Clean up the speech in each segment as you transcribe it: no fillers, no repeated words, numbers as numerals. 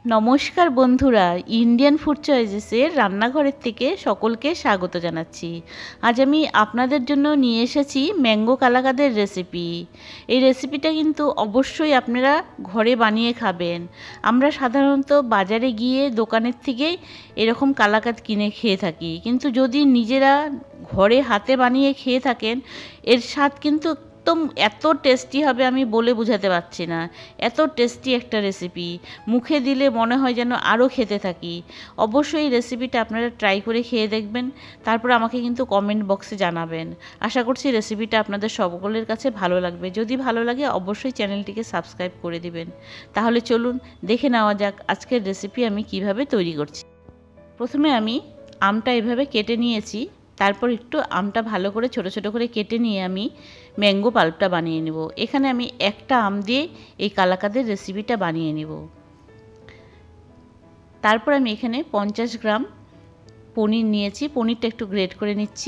নমস্কার বন্ধুরা, Indian food চয়েসেসের রান্নাঘরের থেকে সকলকে স্বাগত জানাচ্ছি। আজ আমি আপনাদের জন্য নিয়ে এসেছি ম্যাঙ্গো কালাকাঁদের রেসিপি। এই রেসিপিটা কিন্তু অবশ্যই আপনারা ঘরে বানিয়ে খাবেন। আমরা সাধারণত বাজারে গিয়ে দোকানের থেকেই এরকম কালাকাঁদ কিনে খেয়ে থাকি, কিন্তু যদি নিজেরা ঘরে হাতে বানিয়ে খেয়ে থাকেন এর স্বাদ কিন্তু একদম এত টেস্টি হবে, আমি বলে বোঝাতে পারছি না। এত টেস্টি একটা রেসিপি, মুখে দিলে মনে হয় যেন আরও খেতে থাকি। অবশ্যই এই রেসিপিটা আপনারা ট্রাই করে খেয়ে দেখবেন, তারপর আমাকে কিন্তু কমেন্ট বক্সে জানাবেন। আশা করছি রেসিপিটা আপনাদের সকলের কাছে ভালো লাগবে। যদি ভালো লাগে অবশ্যই চ্যানেলটিকে সাবস্ক্রাইব করে দিবেন। তাহলে চলুন দেখে নেওয়া যাক আজকের রেসিপি আমি কিভাবে তৈরি করছি। প্রথমে আমি আমটা এভাবে কেটে নিয়েছি, তারপর একটু আমটা ভালো করে ছোট ছোট করে কেটে নিয়ে আমি ম্যাঙ্গো পাল্পটা বানিয়ে নেব। এখানে আমি একটা আম দিয়ে এই কালাকাঁদের রেসিপিটা বানিয়ে নেব। তারপর আমি এখানে 50 গ্রাম পনির নিয়েছি, পনিরটা একটু গ্রেট করে নিচ্ছি।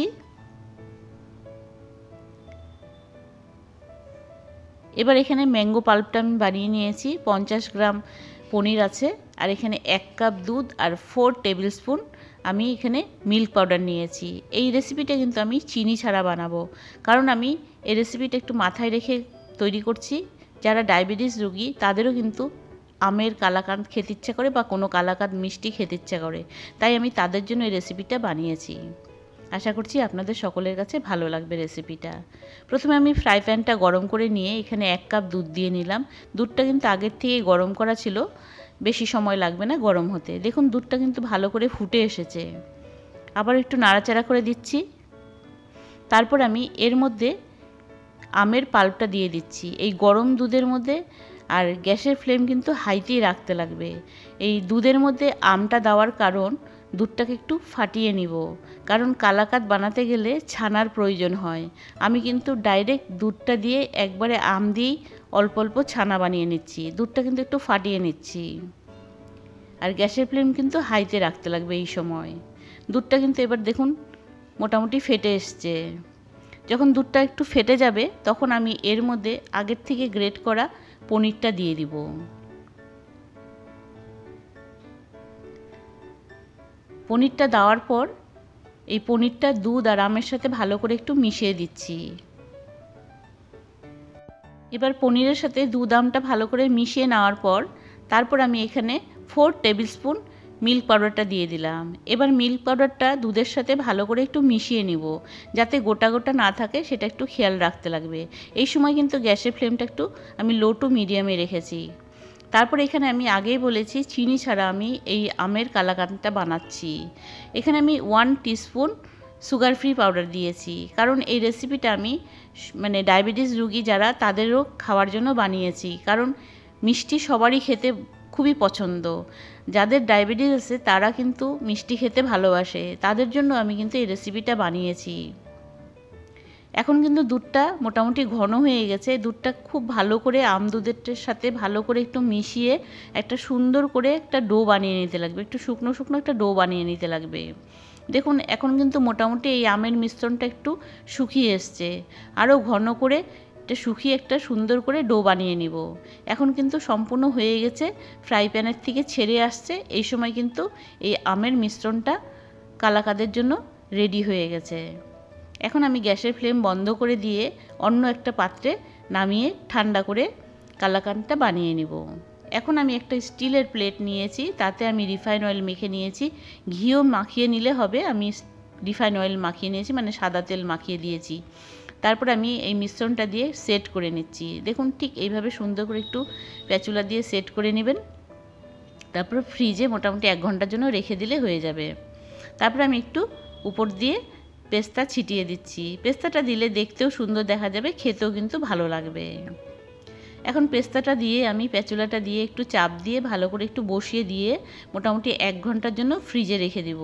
এবার এখানে ম্যাঙ্গো পাল্পটা আমি বানিয়ে নিয়েছি, 50 গ্রাম পনির আছে, আর এখানে 1 কাপ দুধ আর 4 টেবিল স্পুন আমি এখানে মিল্ক পাউডার নিয়েছি। এই রেসিপিটা কিন্তু আমি চিনি ছাড়া বানাবো, কারণ আমি এই রেসিপিটা একটু মাথায় রেখে তৈরি করছি। যারা ডায়াবেটিস রোগী তাদেরও কিন্তু আমের কালাকাঁদ খেতে ইচ্ছা করে বা কোনো কালাকাঁদ মিষ্টি খেতে ইচ্ছা করে, তাই আমি তাদের জন্য এই রেসিপিটা বানিয়েছি। আশা করছি আপনাদের সকলের কাছে ভালো লাগবে রেসিপিটা। প্রথমে আমি ফ্রাই প্যানটা গরম করে নিয়ে এখানে 1 কাপ দুধ দিয়ে নিলাম। দুধটা কিন্তু আগের থেকে গরম করা ছিল, বেশি সময় লাগবে না গরম হতে। দেখুন দুধটা কিন্তু ভালো করে ফুটে এসেছে। আবার একটু নাড়াচাড়া করে দিচ্ছি। তারপর আমি এর মধ্যে আমের পাল্পটা দিয়ে দিচ্ছি এই গরম দুধের মধ্যে, আর গ্যাসের ফ্লেম কিন্তু হাইতেই রাখতে লাগবে। এই দুধের মধ্যে আমটা দেওয়ার কারণ দুধটাকে একটু ফাটিয়ে নিব, কারণ কালাকাঁদ বানাতে গেলে ছানার প্রয়োজন হয়। আমি কিন্তু ডাইরেক্ট দুধটা দিয়ে একবারে আম দিয়েই অল্প অল্প ছানা বানিয়ে নিচ্ছি। দুধটা কিন্তু একটু ফাটিয়ে নিচ্ছি, আর গ্যাসের ফ্লেম কিন্তু হাইতে রাখতে লাগবে এই সময়। দুধটা কিন্তু এবার দেখুন মোটামুটি ফেটে এসছে। যখন দুধটা একটু ফেটে যাবে তখন আমি এর মধ্যে আগের থেকে গ্রেট করা পনিরটা দিয়ে দিব। পনিরটা দেওয়ার পর এই পনিরটা দুধ আর আমের সাথে ভালো করে একটু মিশিয়ে দিচ্ছি। এবার পনিরের সাথে দুধ আমটা ভালো করে মিশিয়ে নেওয়ার পর তারপর আমি এখানে 4 টেবিল স্পুন মিল্ক পাউডারটা দিয়ে দিলাম। এবার মিল্ক পাউডারটা দুধের সাথে ভালো করে একটু মিশিয়ে নিব, যাতে গোটা গোটা না থাকে সেটা একটু খেয়াল রাখতে লাগবে। এই সময় কিন্তু গ্যাসের ফ্লেমটা একটু আমি লো টু মিডিয়ামে রেখেছি। তারপর এখানে আমি আগেই বলেছি চিনি ছাড়া আমি এই আমের কালাকাঁদটা বানাচ্ছি। এখানে আমি 1 টিস্পুন সুগার ফ্রি পাউডার দিয়েছি, কারণ এই রেসিপিটা আমি মানে ডায়াবেটিস রোগী যারা তাদেরও খাওয়ার জন্য বানিয়েছি। কারণ মিষ্টি সবারই খেতে খুবই পছন্দ। যাদের ডায়াবেটিস আছে তারা কিন্তু মিষ্টি খেতে ভালোবাসে, তাদের জন্য আমি কিন্তু এই রেসিপিটা বানিয়েছি। এখন কিন্তু দুধটা মোটামুটি ঘন হয়ে গেছে। দুধটা খুব ভালো করে আম দুধের সাথে ভালো করে একটু মিশিয়ে একটা সুন্দর করে একটা ডো বানিয়ে নিতে লাগবে, একটু শুকনো শুকনো একটা ডো বানিয়ে নিতে লাগবে। দেখুন এখন কিন্তু মোটামুটি এই আমের মিশ্রণটা একটু শুকিয়ে এসছে, আরও ঘন করে এটা শুকিয়ে একটা সুন্দর করে ডো বানিয়ে নিব। এখন কিন্তু সম্পূর্ণ হয়ে গেছে, ফ্রাই প্যানের থেকে ছেড়ে আসছে। এই সময় কিন্তু এই আমের মিশ্রণটা কালাকাঁদের জন্য রেডি হয়ে গেছে। এখন আমি গ্যাসের ফ্লেম বন্ধ করে দিয়ে অন্য একটা পাত্রে নামিয়ে ঠান্ডা করে কালাকাঁদটা বানিয়ে নিব। এখন আমি একটা স্টিলের প্লেট নিয়েছি, তাতে আমি রিফাইন অয়েল মেখে নিয়েছি। ঘিও মাখিয়ে নিলে হবে, আমি রিফাইন অয়েল মাখিয়ে নিয়েছি, মানে সাদা তেল মাখিয়ে দিয়েছি। তারপর আমি এই মিশ্রণটা দিয়ে সেট করে নিচ্ছি। দেখুন ঠিক এইভাবে সুন্দর করে একটু প্যাচুলা দিয়ে সেট করে নেবেন। তারপর ফ্রিজে মোটামুটি 1 ঘন্টার জন্য রেখে দিলে হয়ে যাবে। তারপর আমি একটু উপর দিয়ে পেস্তা ছিটিয়ে দিচ্ছি। পেস্তাটা দিলে দেখতেও সুন্দর দেখা যাবে, খেতেও কিন্তু ভালো লাগবে। এখন পেস্তাটা দিয়ে আমি প্যাচুলাটা দিয়ে একটু চাপ দিয়ে ভালো করে একটু বসিয়ে দিয়ে মোটামুটি 1 ঘন্টার জন্য ফ্রিজে রেখে দেব।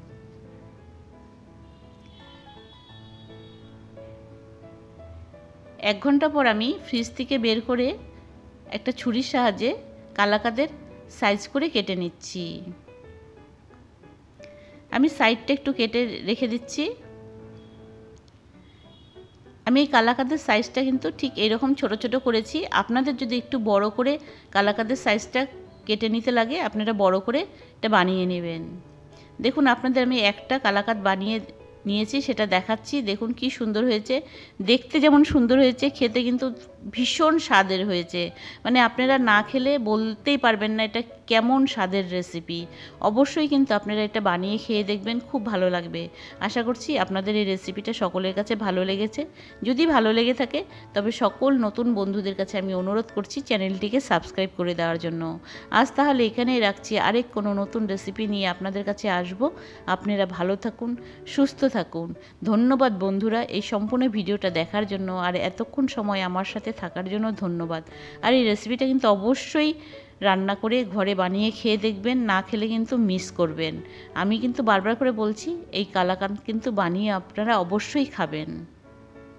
1 ঘন্টা পর আমি ফ্রিজ থেকে বের করে একটা ছুরির সাহায্যে কালাকাঁদের সাইজ করে কেটে নিচ্ছি। আমি সাইডটা একটু কেটে রেখে দিচ্ছি। আমি এই কালাকাঁদের সাইজটা কিন্তু ঠিক এরকম ছোট ছোট করেছি। আপনাদের যদি একটু বড় করে কালাকাঁদের সাইজটা কেটে নিতে লাগে আপনারা বড় করে এটা বানিয়ে নেবেন। দেখুন আপনাদের আমি একটা কালাকাঁদ বানিয়ে নিয়েছি, সেটা দেখাচ্ছি। দেখুন কি সুন্দর হয়েছে, দেখতে যেমন সুন্দর হয়েছে, খেতে কিন্তু ভীষণ স্বাদের হয়েছে। মানে আপনারা না খেলে বলতেই পারবেন না এটা কেমন স্বাদের রেসিপি। অবশ্যই কিন্তু আপনারা এটা বানিয়ে খেয়ে দেখবেন, খুব ভালো লাগবে। আশা করছি আপনাদের এই রেসিপিটা সকলের কাছে ভালো লেগেছে। যদি ভালো লেগে থাকে তবে সকল নতুন বন্ধুদের কাছে আমি অনুরোধ করছি চ্যানেলটিকে সাবস্ক্রাইব করে দেওয়ার জন্য। আজ তাহলে এখানেই রাখছি, আরেক কোনো নতুন রেসিপি নিয়ে আপনাদের কাছে আসব। আপনারা ভালো থাকুন, সুস্থ থাকুন। ধন্যবাদ বন্ধুরা এই সম্পূর্ণ ভিডিওটা দেখার জন্য, আর এতক্ষণ সময় আমার সাথে থাকার জন্য ধন্যবাদ। আর এই রেসিপিটা কিন্তু অবশ্যই রান্না করে ঘরে বানিয়ে খেয়ে দেখবেন, না খেলে কিন্তু মিস করবেন। আমি কিন্তু বারবার করে বলছি এই কালাকাঁদ কিন্তু বানিয়ে আপনারা অবশ্যই খাবেন।